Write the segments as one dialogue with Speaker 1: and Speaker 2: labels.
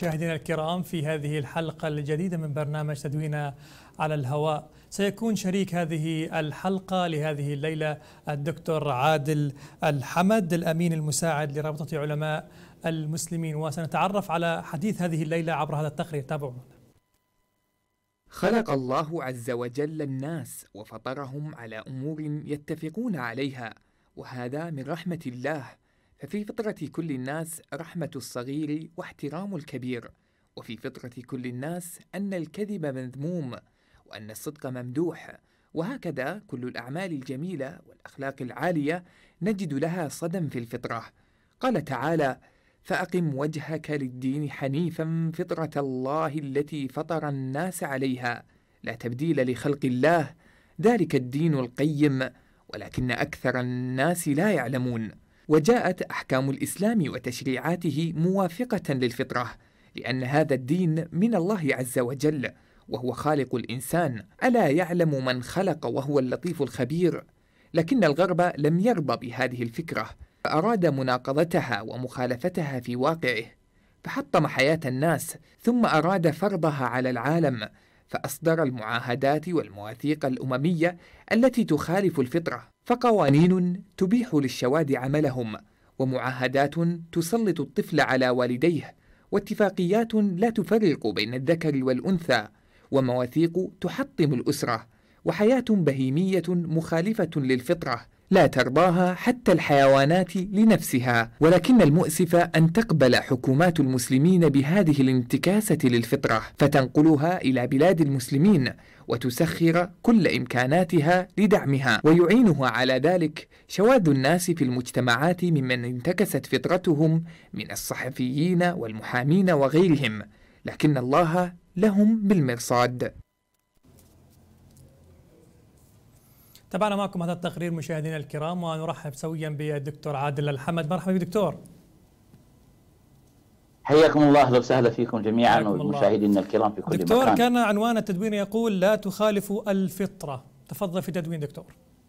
Speaker 1: مشاهدينا الكرام، في هذه الحلقة الجديدة من برنامج تدوين على الهواء سيكون شريك هذه الحلقة لهذه الليلة الدكتور عادل الحمد، الأمين المساعد لرابطة علماء المسلمين، وسنتعرف على حديث هذه الليلة عبر هذا التقرير. تابعونا.
Speaker 2: خلق الله عز وجل الناس وفطرهم على أمور يتفقون عليها، وهذا من رحمة الله. ففي فطرة كل الناس رحمة الصغير واحترام الكبير، وفي فطرة كل الناس أن الكذب مذموم وأن الصدق ممدوح، وهكذا كل الأعمال الجميلة والأخلاق العالية نجد لها صدى في الفطرة. قال تعالى: فأقم وجهك للدين حنيفا فطرة الله التي فطر الناس عليها لا تبديل لخلق الله ذلك الدين القيم ولكن أكثر الناس لا يعلمون. وجاءت أحكام الإسلام وتشريعاته موافقة للفطرة، لأن هذا الدين من الله عز وجل وهو خالق الإنسان. ألا يعلم من خلق وهو اللطيف الخبير؟ لكن الغرب لم يرضى بهذه الفكرة، فأراد مناقضتها ومخالفتها في واقعه، فحطم حياة الناس ثم أراد فرضها على العالم، فأصدر المعاهدات والمواثيق الأممية التي تخالف الفطرة، فقوانين تبيح للشواذ عملهم، ومعاهدات تسلط الطفل على والديه، واتفاقيات لا تفرق بين الذكر والأنثى، ومواثيق تحطم الأسرة، وحياة بهيمية مخالفة للفطرة لا ترضاها حتى الحيوانات لنفسها. ولكن المؤسف أن تقبل حكومات المسلمين بهذه الانتكاسة للفطرة، فتنقلها إلى بلاد المسلمين وتسخر كل إمكاناتها لدعمها، ويعينها على ذلك شواذ الناس في المجتمعات ممن انتكست فطرتهم من الصحفيين والمحامين وغيرهم، لكن الله لهم بالمرصاد.
Speaker 1: تابعنا معكم هذا التقرير مشاهدينا الكرام، ونرحب سويا بالدكتور عادل الحمد. مرحبا بك دكتور.
Speaker 3: حياكم الله، اهلا وسهلا فيكم جميعا والمشاهدين الكرام في كل
Speaker 1: دكتور
Speaker 3: مكان.
Speaker 1: كان عنوان التدوين يقول لا تخالف الفطرة، تفضل في تدوين دكتور.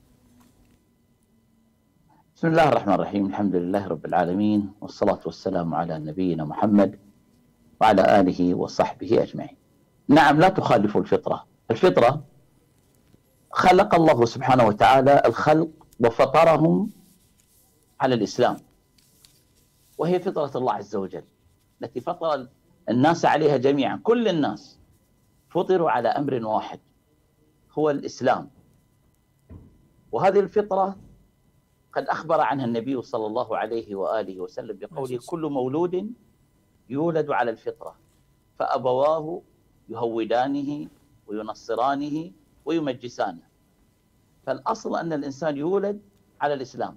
Speaker 3: بسم الله الرحمن الرحيم، الحمد لله رب العالمين، والصلاة والسلام على نبينا محمد وعلى آله وصحبه أجمعين. نعم، لا تخالف الفطرة. الفطرة خلق الله سبحانه وتعالى الخلق وفطرهم على الإسلام، وهي فطرة الله عز وجل التي فطر الناس عليها جميعا. كل الناس فطروا على أمر واحد هو الإسلام، وهذه الفطرة قد أخبر عنها النبي صلى الله عليه وآله وسلم بقوله: كل مولود يولد على الفطرة فأبواه يهودانه وينصرانه ويمجسانه. فالأصل أن الإنسان يولد على الإسلام.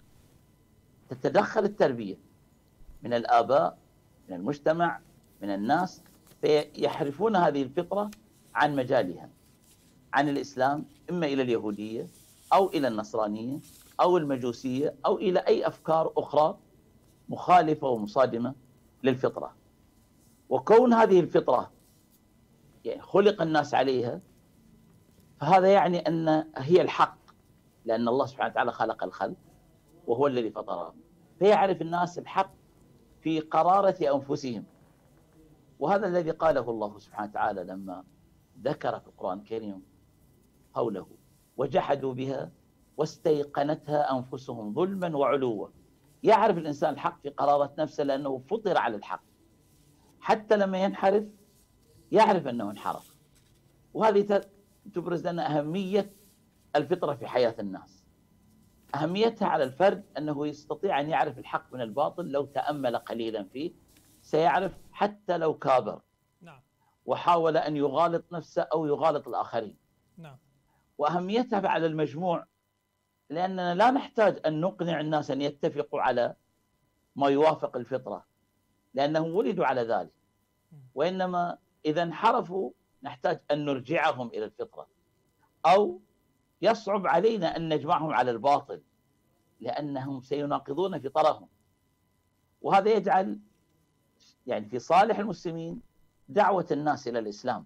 Speaker 3: تتدخل التربية من الآباء، من المجتمع، من الناس، فيحرفون هذه الفطرة عن مجالها، عن الإسلام، إما إلى اليهودية أو إلى النصرانية أو المجوسية أو إلى أي أفكار أخرى مخالفة ومصادمة للفطرة. وكون هذه الفطرة يعني خلق الناس عليها، فهذا يعني أن هي الحق، لأن الله سبحانه وتعالى خلق الخلق وهو الذي فطرهم، فيعرف الناس الحق في قرارة أنفسهم. وهذا الذي قاله الله سبحانه وتعالى لما ذكر في القرآن الكريم قوله: وجحدوا بها واستيقنتها أنفسهم ظلما وعلوا. يعرف الإنسان الحق في قرارة نفسه لأنه فطر على الحق، حتى لما ينحرف يعرف أنه انحرف. وهذه تبرز لنا أهمية الفطرة في حياة الناس. أهميتها على الفرد أنه يستطيع أن يعرف الحق من الباطل لو تأمل قليلا فيه، سيعرف حتى لو كابر وحاول أن يغالط نفسه أو يغالط الآخرين. وأهميتها على المجموع، لأننا لا نحتاج أن نقنع الناس أن يتفقوا على ما يوافق الفطرة لأنهم ولدوا على ذلك، وإنما إذا انحرفوا نحتاج أن نرجعهم إلى الفطرة، أو يصعب علينا أن نجمعهم على الباطل لأنهم سيناقضون فطرهم. وهذا يجعل يعني في صالح المسلمين دعوة الناس إلى الإسلام،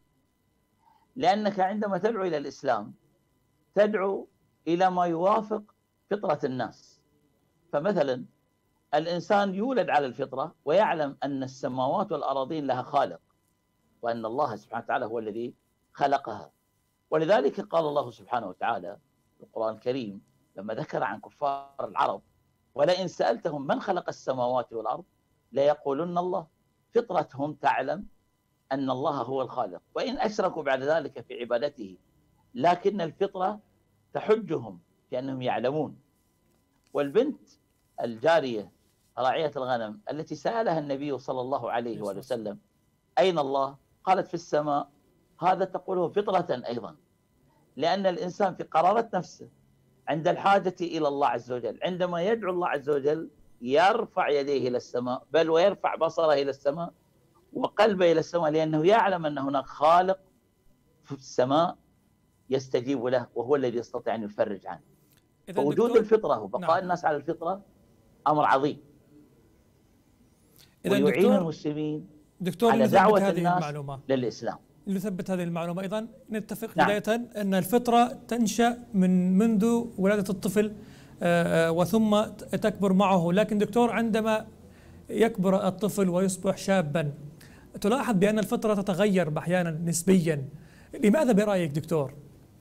Speaker 3: لأنك عندما تدعو إلى الإسلام تدعو إلى ما يوافق فطرة الناس. فمثلا الإنسان يولد على الفطرة ويعلم أن السماوات والأراضين لها خالق، وأن الله سبحانه وتعالى هو الذي خلقها. ولذلك قال الله سبحانه وتعالى في القرآن الكريم لما ذكر عن كفار العرب: ولئن سألتهم من خلق السماوات والأرض ليقولن الله. فطرتهم تعلم أن الله هو الخالق، وإن أشركوا بعد ذلك في عبادته، لكن الفطرة تحجهم في أنهم يعلمون. والبنت الجارية راعية الغنم التي سألها النبي صلى الله عليه وآله وسلم: أين الله؟ قالت: في السماء. هذا تقوله فطرة أيضا، لأن الإنسان في قرارة نفسه عند الحاجة إلى الله عز وجل، عندما يدعو الله عز وجل يرفع يديه إلى السماء، بل ويرفع بصره إلى السماء وقلبه إلى السماء، لأنه يعلم أن هناك خالق في السماء يستجيب له، وهو الذي يستطيع أن يفرج عنه. فوجود الفطرة وبقاء الناس على الفطرة أمر عظيم، ويعين المسلمين على دعوة الناس للإسلام.
Speaker 1: لنثبت هذه المعلومة أيضا نتفق بداية أن الفطرة تنشأ منذ ولادة الطفل وثم تكبر معه، لكن دكتور عندما يكبر الطفل ويصبح شابا تلاحظ بأن الفطرة تتغير أحيانا نسبيا. لماذا برأيك دكتور؟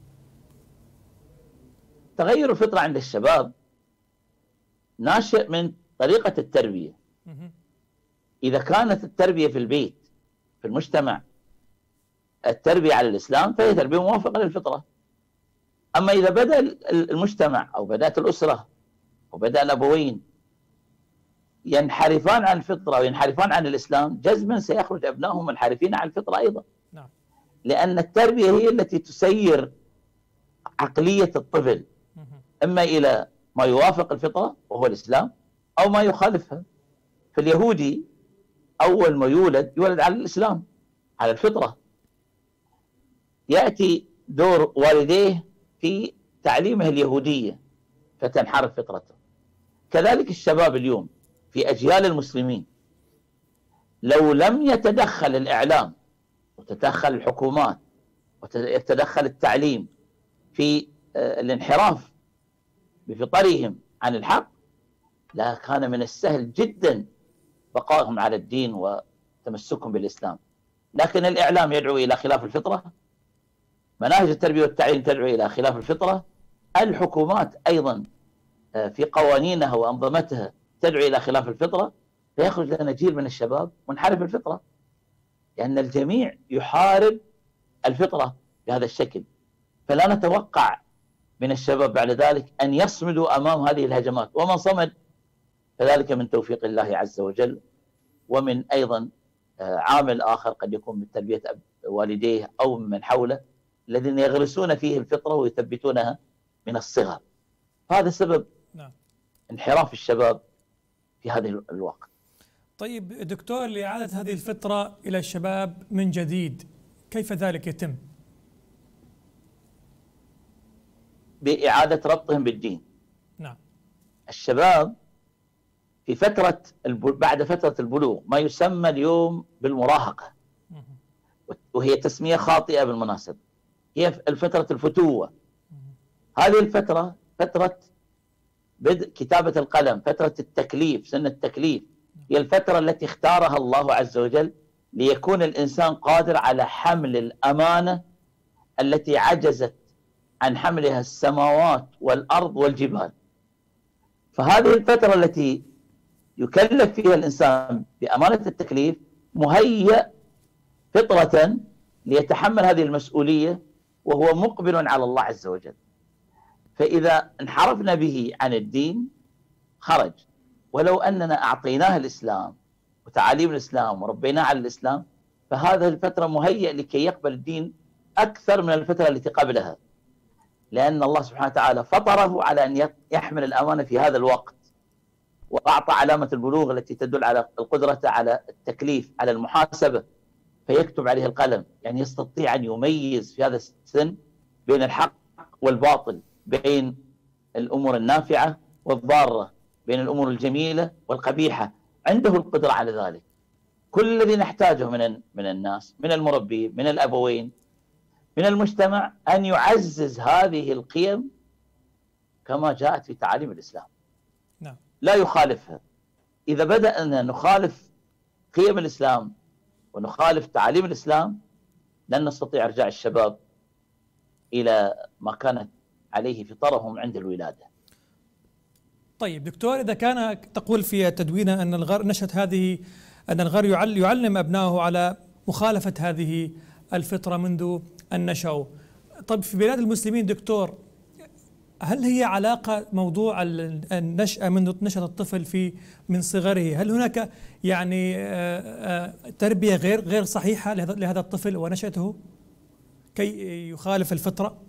Speaker 3: تغير الفطرة عند الشباب ناشئ من طريقة التربية. إذا كانت التربية في البيت في المجتمع التربية على الإسلام فهي تربية موافقة للفطرة. أما إذا بدأ المجتمع أو بدأت الأسرة أو بدأ الأبوين ينحرفان عن الفطرة وينحرفان عن الإسلام، جزما سيخرج أبنائهم منحرفين عن الفطرة أيضا. نعم. لأن التربية هي التي تسير عقلية الطفل إما إلى ما يوافق الفطرة وهو الإسلام أو ما يخالفها. فاليهودي أول ما يولد على الإسلام، على الفطرة. يأتي دور والديه في تعليمه اليهودية فتنحرف فطرته. كذلك الشباب اليوم في أجيال المسلمين، لو لم يتدخل الإعلام وتدخل الحكومات ويتدخل التعليم في الانحراف بفطرهم عن الحق، لا كان من السهل جدا بقائهم على الدين وتمسكهم بالإسلام. لكن الإعلام يدعو إلى خلاف الفطرة، مناهج التربية والتعليم تدعو إلى خلاف الفطرة، الحكومات أيضا في قوانينها وأنظمتها تدعو إلى خلاف الفطرة، فيخرج لنا جيل من الشباب منحرف الفطرة، لأن الجميع يحارب الفطرة بهذا الشكل. فلا نتوقع من الشباب بعد ذلك أن يصمدوا أمام هذه الهجمات، ومن صمد فذلك من توفيق الله عز وجل، ومن أيضا عامل آخر قد يكون من تربية والديه أو من حوله الذين يغرسون فيه الفطرة ويثبتونها من الصغر. هذا سبب انحراف الشباب في هذا الوقت.
Speaker 1: طيب دكتور، لإعادة هذه الفطرة إلى الشباب من جديد كيف ذلك يتم؟
Speaker 3: بإعادة ربطهم بالدين.
Speaker 1: نعم.
Speaker 3: الشباب في فترة بعد فترة البلوغ ما يسمى اليوم بالمراهقة، وهي تسمية خاطئة بالمناسبة، هي الفترة الفتوة. هذه الفترة فترة بدء كتابة القلم، فترة التكليف، سن التكليف، هي الفترة التي اختارها الله عز وجل ليكون الإنسان قادر على حمل الأمانة التي عجزت عن حملها السماوات والأرض والجبال. فهذه الفترة التي يكلف فيها الإنسان بأمانة التكليف مهيأ فطرة ليتحمل هذه المسؤولية وهو مقبل على الله عز وجل. فإذا انحرفنا به عن الدين خرج. ولو أننا أعطيناه الإسلام وتعاليم الإسلام وربيناه على الإسلام، فهذه الفترة مهيئ لكي يقبل الدين أكثر من الفترة التي قبلها، لأن الله سبحانه وتعالى فطره على أن يحمل الأمانة في هذا الوقت، وأعطى علامة البلوغ التي تدل على القدرة على التكليف، على المحاسبة، فيكتب عليه القلم، يعني يستطيع أن يميز في هذا السن بين الحق والباطل، بين الأمور النافعة والضارة، بين الأمور الجميلة والقبيحة، عنده القدرة على ذلك. كل الذي نحتاجه من الناس، من المربين، من الأبوين، من المجتمع، أن يعزز هذه القيم كما جاءت في تعاليم الإسلام.
Speaker 1: نعم.
Speaker 3: لا يخالفها، إذا بدأنا نخالف قيم الإسلام ونخالف تعاليم الإسلام لن نستطيع إرجاع الشباب إلى ما كانت عليه فطرهم عند الولادة.
Speaker 1: طيب دكتور، إذا كان تقول في تدوينه أن الغرب نشأت هذه، أن الغرب يعلم أبنائه على مخالفة هذه الفطرة منذ أن نشأوا. طيب في بلاد المسلمين دكتور، هل هي علاقة موضوع النشأة منذ نشأة الطفل من صغره، هل هناك يعني تربية غير صحيحة لهذا الطفل ونشأته كي يخالف الفطرة؟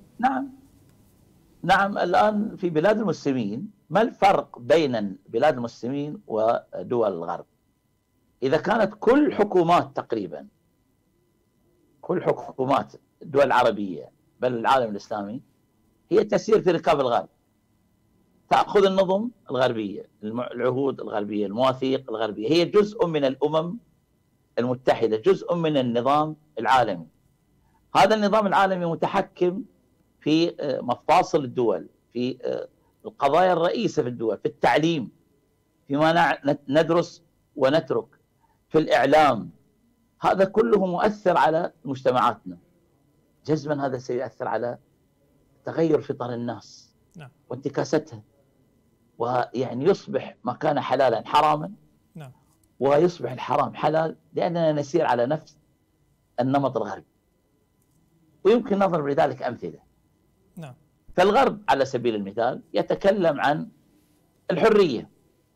Speaker 3: نعم. الآن في بلاد المسلمين ما الفرق بين بلاد المسلمين ودول الغرب؟ إذا كانت كل حكومات تقريبا، كل حكومات الدول العربية بل العالم الإسلامي هي تسير في ركاب الغرب، تأخذ النظم الغربية، العهود الغربية، المواثيق الغربية، هي جزء من الأمم المتحدة، جزء من النظام العالمي. هذا النظام العالمي متحكم في مفاصل الدول، في القضايا الرئيسة في الدول، في التعليم، فيما ندرس ونترك، في الإعلام. هذا كله مؤثر على مجتمعاتنا. جزما هذا سيؤثر على تغير فطر الناس وانتكاستها، ويعني يصبح ما كان حلالا حراما، ويصبح الحرام حلال، لأننا نسير على نفس النمط الغربي. ويمكن نضرب لذلك أمثلة. فالغرب على سبيل المثال يتكلم عن الحرية،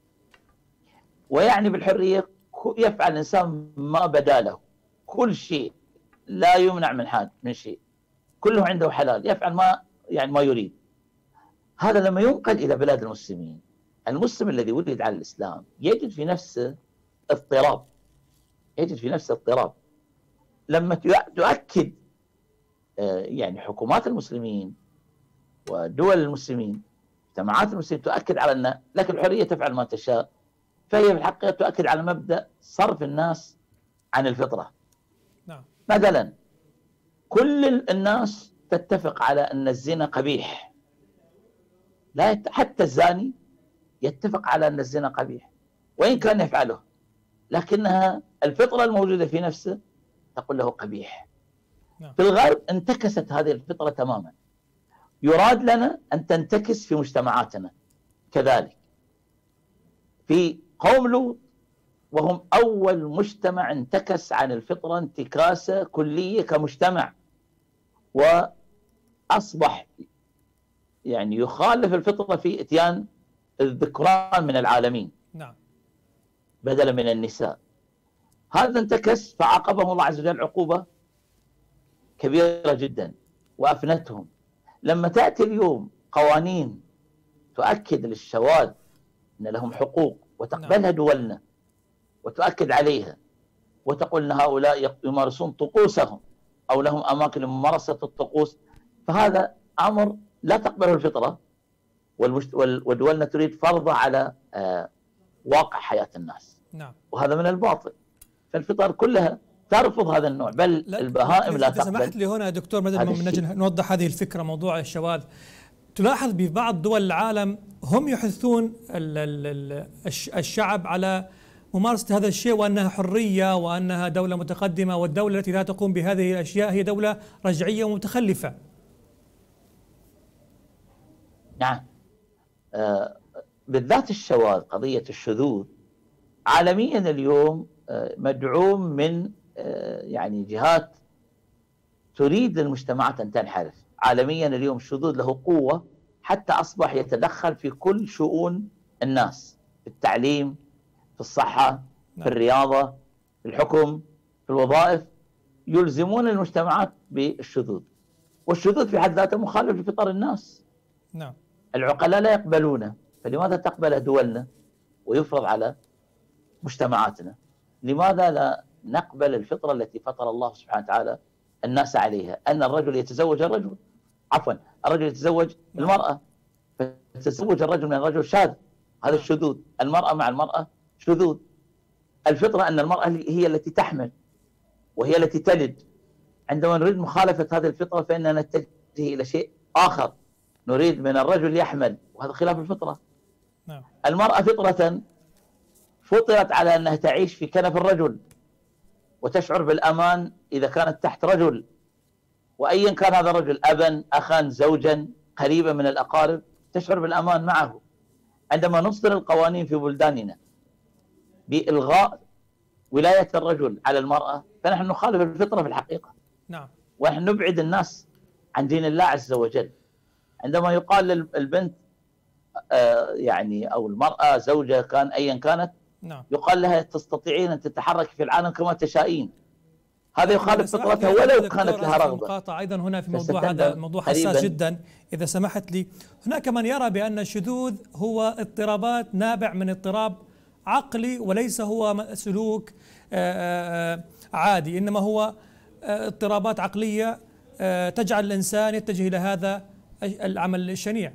Speaker 3: ويعني بالحرية يفعل الإنسان ما بدا له، كل شيء، لا يمنع من شيء، كله عنده حلال، يفعل ما يريد. هذا لما ينقل إلى بلاد المسلمين، المسلم الذي ولد على الإسلام يجد في نفسه اضطراب، لما تؤكد يعني حكومات المسلمين ودول المسلمين، مجتمعات المسلمين تؤكد على أن لك الحرية تفعل ما تشاء، فهي في الحقيقة تؤكد على مبدأ صرف الناس عن الفطرة. مثلا كل الناس تتفق على أن الزنا قبيح، لا حتى الزاني يتفق على أن الزنا قبيح وإن كان يفعله، لكنها الفطرة الموجودة في نفسه تقول له قبيح. في الغرب انتكست هذه الفطرة تماما، يراد لنا أن تنتكس في مجتمعاتنا كذلك. في قوم لوط وهم أول مجتمع انتكس عن الفطرة انتكاسة كلية كمجتمع، وأصبح يعني يخالف الفطرة في إتيان الذكران من العالمين بدلا من النساء. هذا انتكس فعاقبهم الله عز وجل عقوبة كبيرة جدا وأفنتهم. لما تأتي اليوم قوانين تؤكد للشواذ أن لهم حقوق وتقبلها دولنا وتؤكد عليها وتقول أن هؤلاء يمارسون طقوسهم أو لهم أماكن لممارسة الطقوس، فهذا أمر لا تقبله الفطرة، ودولنا تريد فرضه على واقع حياة الناس. وهذا من الباطل. فالفطر كلها ترفض هذا النوع، بل البهائم لا تقبل.
Speaker 1: سمحت لي هنا دكتور، بدل ما نجي نوضح هذه الفكرة، موضوع الشواذ، تلاحظ ببعض دول العالم هم يحثون الشعب على ممارسة هذا الشيء، وأنها حرية وأنها دولة متقدمة، والدولة التي لا تقوم بهذه الأشياء هي دولة رجعية ومتخلفة.
Speaker 3: نعم. بالذات الشواذ، قضية الشذوذ عالميا اليوم مدعوم من يعني جهات تريد المجتمعات أن تنحرف. عالميا اليوم الشذوذ له قوة حتى أصبح يتدخل في كل شؤون الناس، في التعليم، في الصحة، في الرياضة، في الحكم، في الوظائف، يلزمون المجتمعات بالشذوذ. والشذوذ في حد ذاته مخالف لفطر الناس. العقلاء لا يقبلونه، فلماذا تقبل دولنا ويفرض على مجتمعاتنا؟ لماذا لا نقبل الفطرة التي فطر الله سبحانه وتعالى الناس عليها، أن الرجل يتزوج الرجل يتزوج المرأة، فتزوج الرجل من الرجل شاذ، هذا الشذوذ. المرأة مع المرأة شذوذ. الفطرة أن المرأة هي التي تحمل وهي التي تلد. عندما نريد مخالفة هذه الفطرة فإننا نتجه إلى شيء آخر، نريد من الرجل يحمل، وهذا خلاف الفطرة. المرأة فطرة فطرت على أنها تعيش في كنف الرجل وتشعر بالأمان إذا كانت تحت رجل، وأيا كان هذا الرجل، أبا، أخا، زوجا، قريبا من الأقارب، تشعر بالأمان معه. عندما نصدر القوانين في بلداننا بإلغاء ولاية الرجل على المرأة فنحن نخالف الفطرة في الحقيقة.
Speaker 1: نعم.
Speaker 3: ونحن نبعد الناس عن دين الله عز وجل. عندما يقال للبنت يعني أو المرأة، زوجة كان أيا كانت،
Speaker 1: نعم.
Speaker 3: يقال لها تستطيعين أن تتحرك في العالم كما تشائين. هذا يخالف فطرتها
Speaker 1: يعني
Speaker 3: ولو كانت لها رغبة.
Speaker 1: مقاطعة أيضا هنا في موضوع، هذا موضوع حساس جدا إذا سمحت لي. هناك من يرى بأن الشذوذ هو اضطرابات نابع من اضطراب عقلي وليس هو سلوك عادي، إنما هو اضطرابات عقلية تجعل الإنسان يتجه إلى هذا العمل الشنيع.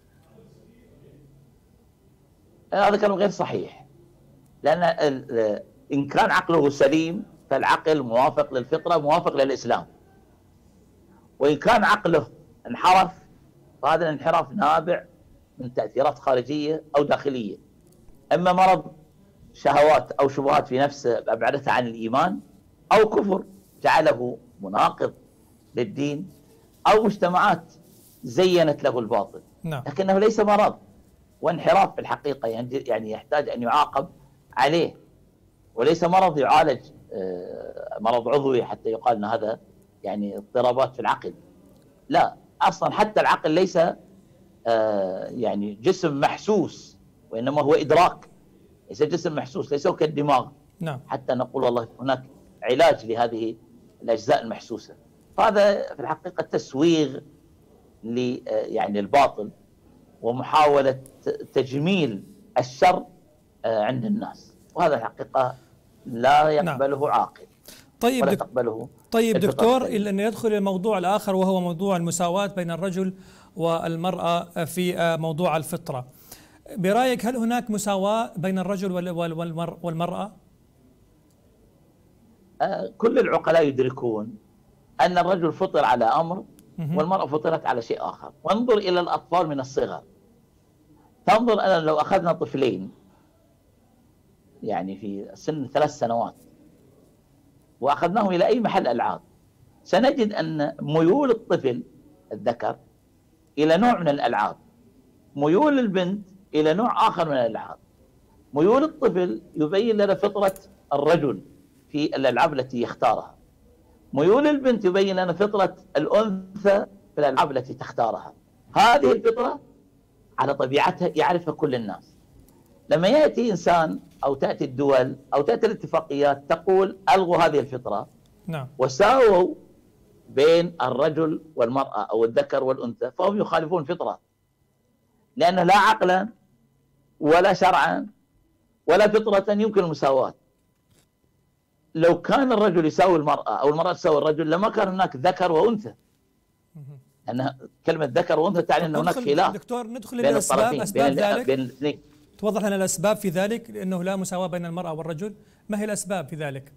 Speaker 3: هذا كلام غير صحيح، لأن إن كان عقله سليم فالعقل موافق للفطرة، موافق للإسلام. وإن كان عقله انحرف فهذا الانحراف نابع من تأثيرات خارجية أو داخلية، أما مرض شهوات أو شبهات في نفسه أبعدته عن الإيمان، أو كفر جعله مناقض للدين، أو مجتمعات زينت له الباطل.
Speaker 1: نعم.
Speaker 3: لكنه ليس مرض وانحراف في الحقيقة، يعني يحتاج أن يعاقب عليه، وليس مرض يعالج مرض عضوي حتى يقال أن هذا يعني اضطرابات في العقل. لا، أصلا حتى العقل ليس يعني جسم محسوس، وإنما هو إدراك، ليس جسم محسوس، ليس كالدماغ.
Speaker 1: نعم.
Speaker 3: حتى نقول والله هناك علاج لهذه الأجزاء المحسوسة. هذا في الحقيقة تسويغ يعني الباطل ومحاولة تجميل الشر عند الناس، وهذا الحقيقة لا يقبله نعم. عاقل.
Speaker 1: طيب
Speaker 3: ولا تقبله.
Speaker 1: طيب دكتور، إلا أن يدخل الموضوع الآخر وهو موضوع المساواة بين الرجل والمرأة في موضوع الفطرة. برأيك هل هناك مساواة بين الرجل والمرأة؟
Speaker 3: كل العقلاء يدركون أن الرجل فطر على أمر والمرأة فطرت على شيء آخر. وانظر إلى الأطفال من الصغر، تنظر أن لو أخذنا طفلين يعني في سن 3 سنوات وأخذناهم إلى أي محل ألعاب، سنجد أن ميول الطفل الذكر إلى نوع من الألعاب، ميول البنت إلى نوع آخر من الألعاب. ميول الطفل يبين لنا فطرة الرجل في الألعاب التي يختارها، ميول البنت يبين لنا فطرة الأنثى في الألعاب التي تختارها. هذه الفطرة على طبيعتها يعرفها كل الناس. لما يأتي إنسان أو تأتي الدول أو تأتي الاتفاقيات تقول ألغوا هذه الفطرة،
Speaker 1: نعم،
Speaker 3: وساووا بين الرجل والمرأة أو الذكر والأنثى، فهم يخالفون الفطرة، لأن لا عقلا ولا شرعا ولا فطرة يمكن المساواة. لو كان الرجل يساوي المرأة أو المرأة تساوي الرجل لما كان هناك ذكر وأنثى، لأن كلمة ذكر وأنثى تعني أن هناك خلاف.
Speaker 1: دكتور ندخل إلى الأسباب، أسباب ذلك
Speaker 3: بين الاثنين.
Speaker 1: توضح لنا الأسباب في ذلك، لأنه لا مساواة بين المرأة والرجل. ما هي الأسباب في ذلك؟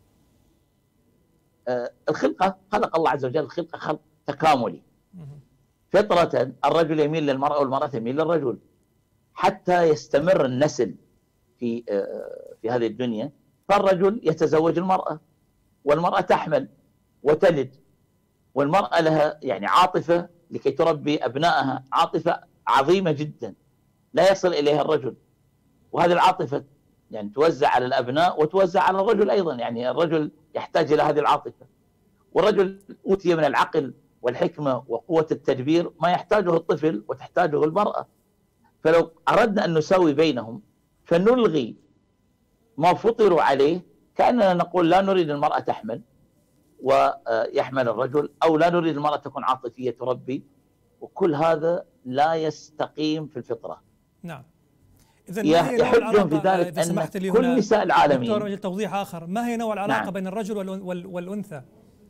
Speaker 3: الخلقة، خلق الله عز وجل خلقة خلق تكاملي. فطرة الرجل يميل للمرأة والمرأة تميل للرجل حتى يستمر النسل في هذه الدنيا. فالرجل يتزوج المرأة، والمرأة تحمل وتلد، والمرأة لها يعني عاطفة لكي تربي أبنائها، عاطفة عظيمة جدا لا يصل إليها الرجل. وهذه العاطفة يعني توزع على الأبناء وتوزع على الرجل أيضا، يعني الرجل يحتاج إلى هذه العاطفة، والرجل أوتي من العقل والحكمة وقوة التدبير ما يحتاجه الطفل وتحتاجه المرأة. فلو أردنا أن نساوي بينهم فنلغي ما فطروا عليه، كأننا نقول لا نريد المرأة تحمل ويحمل الرجل، أو لا نريد المرأة تكون عاطفية تربي، وكل هذا لا يستقيم في الفطرة.
Speaker 1: نعم. إذن
Speaker 3: يحجهم في ذلك أن كل نساء العالمين.
Speaker 1: دكتور وجه توضيح آخر، ما هي نوع العلاقة
Speaker 3: نعم.
Speaker 1: بين الرجل والأنثى؟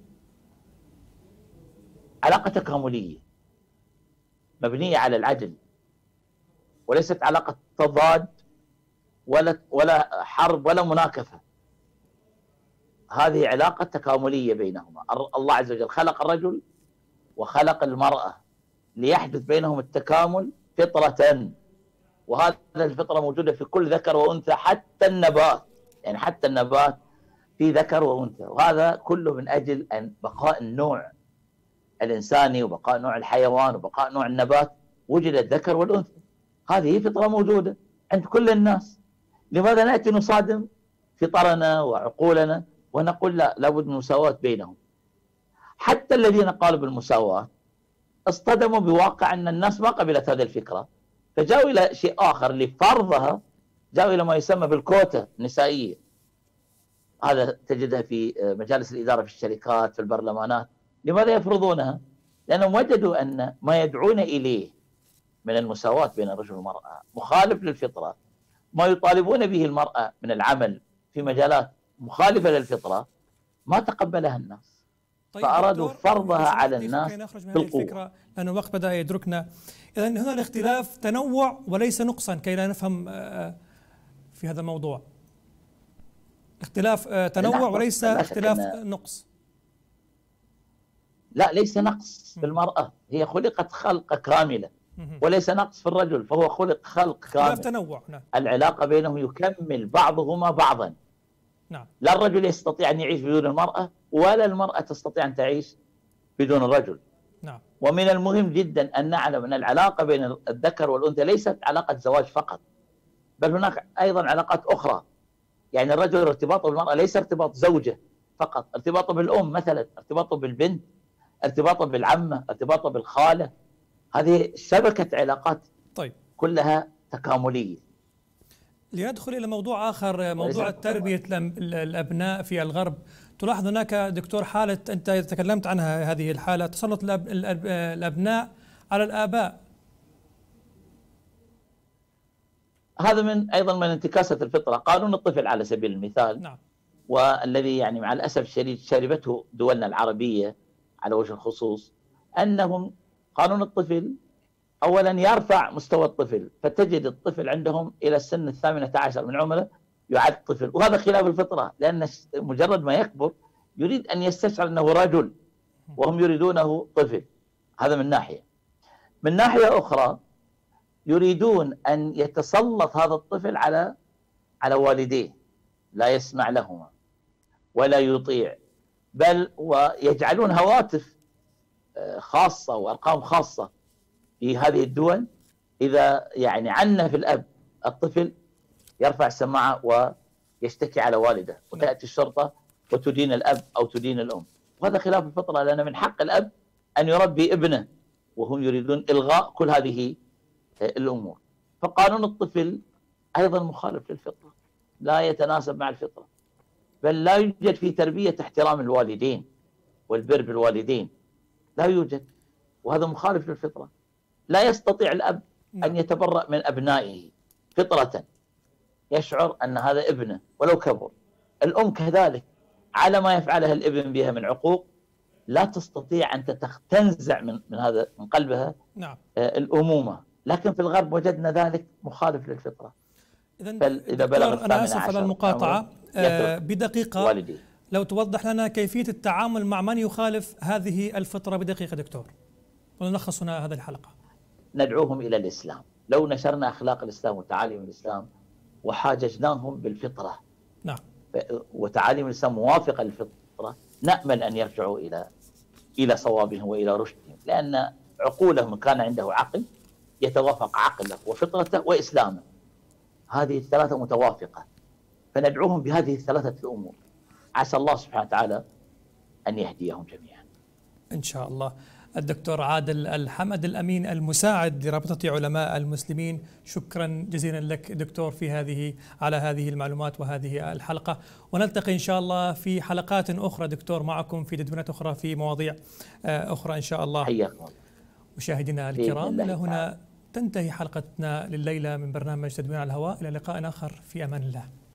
Speaker 3: علاقة تكاملية مبنية على العدل، وليست علاقة تضاد ولا حرب ولا مناكفة. هذه علاقة تكاملية بينهما. الله عز وجل خلق الرجل وخلق المرأة ليحدث بينهم التكامل فطرة، وهذا الفطرة موجودة في كل ذكر وأنثى، حتى النبات، يعني حتى النبات في ذكر وأنثى، وهذا كله من أجل أن بقاء النوع الإنساني وبقاء نوع الحيوان وبقاء نوع النبات، وجد الذكر والأنثى. هذه فطرة موجودة عند كل الناس. لماذا نأتي نصادم فطرنا وعقولنا ونقول لا، لابد من مساواة بينهم؟ حتى الذين قالوا بالمساواة اصطدموا بواقع أن الناس ما قبلت هذه الفكرة، فجاءوا إلى شيء آخر لفرضها، جاءوا إلى ما يسمى بالكوتا النسائية. هذا تجدها في مجالس الإدارة في الشركات، في البرلمانات. لماذا يفرضونها؟ لأنهم وجدوا أن ما يدعون إليه من المساواة بين الرجل والمرأة مخالف للفطرة. ما يطالبون به المرأة من العمل في مجالات مخالفة للفطرة ما تقبلها الناس.
Speaker 1: طيب
Speaker 3: فأرادوا فرضها على الناس
Speaker 1: بالقوة. الفكرة لأن الوقت بدأ يدركنا. إذا هنا الاختلاف تنوع وليس نقصا، كي لا نفهم في هذا الموضوع. اختلاف تنوع وليس اختلاف نقص.
Speaker 3: لا، ليس نقص في المرأة، هي خلقت خلقة كاملة، وليس نقص في الرجل، فهو خلق خلق كامل.
Speaker 1: تنوع. نعم.
Speaker 3: العلاقة بينهم يكمل بعضهما بعضا.
Speaker 1: نعم.
Speaker 3: لا الرجل يستطيع أن يعيش بدون المرأة، ولا المرأة تستطيع أن تعيش بدون الرجل.
Speaker 1: نعم.
Speaker 3: ومن المهم جدا أن نعلم أن العلاقة بين الذكر والأنثى ليست علاقة زواج فقط، بل هناك أيضا علاقات أخرى. يعني الرجل ارتباطه بالمرأة ليس ارتباط زوجة فقط، ارتباطه بالأم مثلا، ارتباطه بالبنت، ارتباطه بالعمة، ارتباطه بالخالة. هذه شبكة علاقات.
Speaker 1: طيب.
Speaker 3: كلها تكاملية.
Speaker 1: لندخل إلى موضوع آخر، موضوع تربية الأبناء في الغرب. تلاحظ هناك دكتور حالة أنت تكلمت عنها، هذه الحالة تسلط الأبناء على الآباء.
Speaker 3: هذا أيضا من انتكاسة الفطرة. قانون الطفل على سبيل المثال.
Speaker 1: نعم.
Speaker 3: والذي يعني مع الأسف الشديد شربته دولنا العربية على وجه الخصوص، أنهم قانون الطفل أولا يرفع مستوى الطفل، فتجد الطفل عندهم إلى السن 18 من عمره يعد طفل، وهذا خلاف الفطرة، لأن مجرد ما يكبر يريد أن يستشعر أنه رجل وهم يريدونه طفل. هذا من ناحية. من ناحية أخرى يريدون أن يتسلط هذا الطفل على والديه، لا يسمع لهما ولا يطيع، بل ويجعلون هواتف خاصة وأرقام خاصة في هذه الدول. إذا يعني عنف الأب الطفل يرفع السماعة ويشتكي على والده، وتأتي الشرطة وتدين الأب أو تدين الأم. وهذا خلاف الفطرة، لأن من حق الأب أن يربي ابنه، وهم يريدون إلغاء كل هذه الأمور. فقانون الطفل أيضا مخالف للفطرة، لا يتناسب مع الفطرة، بل لا يوجد في تربية احترام الوالدين والبر بالوالدين، لا يوجد، وهذا مخالف للفطرة. لا يستطيع الأب أن يتبرأ من أبنائه فطرة، يشعر أن هذا ابنه ولو كبر. الأم كذلك، على ما يفعلها الابن بها من عقوق لا تستطيع أن تنزع من قلبها.
Speaker 1: نعم.
Speaker 3: الأمومة. لكن في الغرب وجدنا ذلك مخالف للفطرة.
Speaker 1: إذا بلغ، أنا آسف على المقاطعة، بدقيقة
Speaker 3: والدي.
Speaker 1: لو توضح لنا كيفية التعامل مع من يخالف هذه الفطرة بدقيقة دكتور، ونلخص هنا هذه الحلقة.
Speaker 3: ندعوهم إلى الإسلام. لو نشرنا أخلاق الإسلام وتعاليم الإسلام وحاججناهم بالفطرة،
Speaker 1: نعم،
Speaker 3: وتعاليم الإسلام موافقة للفطرة، نأمل أن يرجعوا إلى صوابهم وإلى رشدهم، لأن عقولهم كان عنده عقل يتوافق عقله وفطرته وإسلامه، هذه الثلاثة متوافقة، فندعوهم بهذه الثلاثة الأمور. عسى الله سبحانه وتعالى أن يهديهم جميعا
Speaker 1: إن شاء الله. الدكتور عادل الحمد، الأمين المساعد لرابطة علماء المسلمين، شكرا جزيلا لك دكتور على هذه المعلومات وهذه الحلقة، ونلتقي إن شاء الله في حلقات أخرى دكتور معكم في تدوينات أخرى في مواضيع أخرى إن شاء الله.
Speaker 3: حياكم.
Speaker 1: مشاهدينا الكرام، إلى هنا تنتهي حلقتنا لليلة من برنامج تدوين على الهواء. إلى لقاء آخر، في أمان الله.